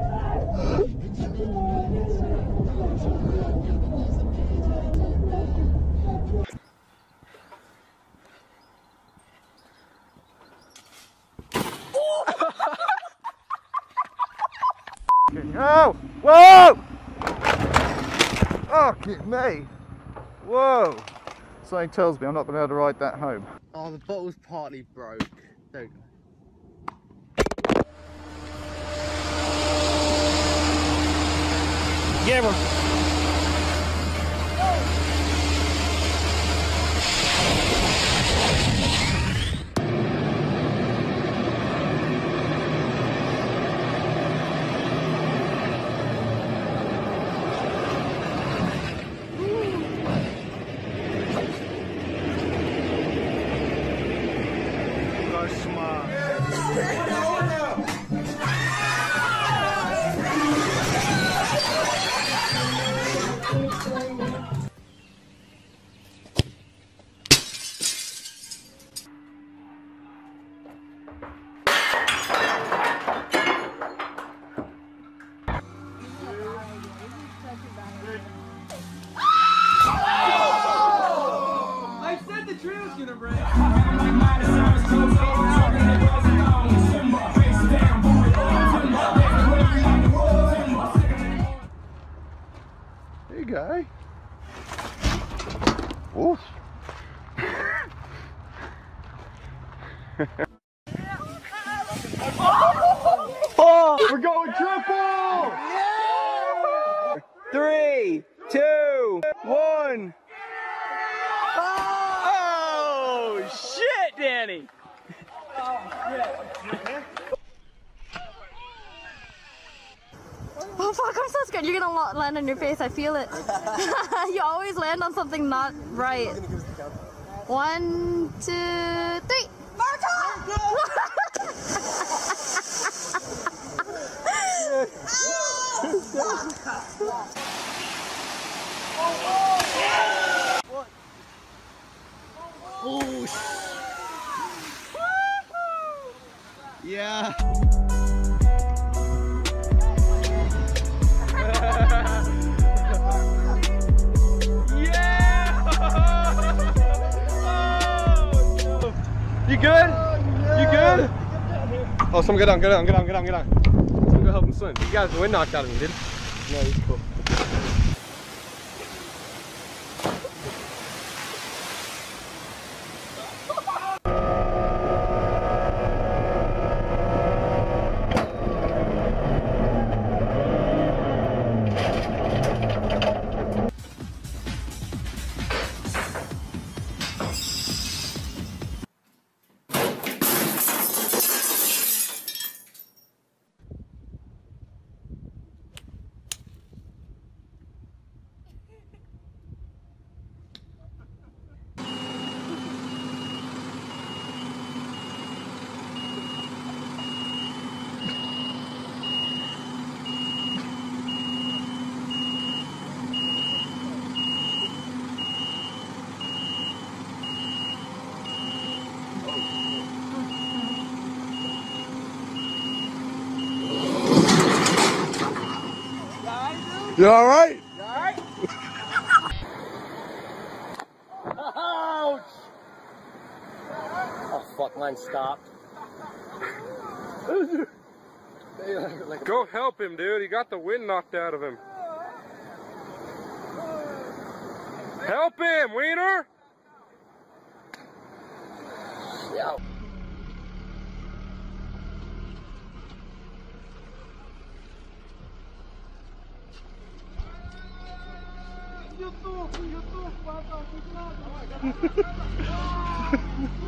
Oh! Whoa! Oh, get me! Whoa! Something tells me I'm not going to be able to ride that home. Oh, the bottle's partly broke. There we go. Give him! There you go. Oof. Oh, we're going triple! Yeah! 3, 2, 1. Oh shit, Danny! Oh fuck, I'm so scared. You're gonna land on your face, I feel it. You always land on something not right. 1, 2, 3. Oh, yeah. Yeah! You good? You good? Oh, someone get on. Someone go help him swim. You got the wind knocked out of him, dude. No, he's cool. You alright? You alright? Ouch! Oh fuck, mine stopped. Go help him, dude. He got the wind knocked out of him. Help him, Wiener! Yeah. YouTube.